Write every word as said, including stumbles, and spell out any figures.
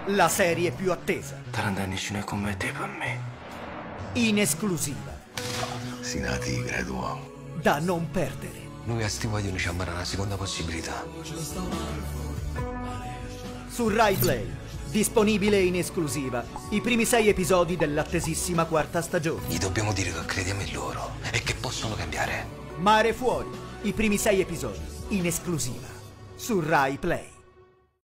La serie più attesa. Trent'anni ce ne come te per me. In esclusiva. Si nati, credo, uomo. Da non perdere. Noi a sti vogliono ci amare una seconda possibilità. Su Rai Play. Disponibile in esclusiva. I primi sei episodi dell'attesissima quarta stagione. Gli dobbiamo dire che crediamo in loro e che possono cambiare. Mare Fuori. I primi sei episodi in esclusiva. Su Rai Play.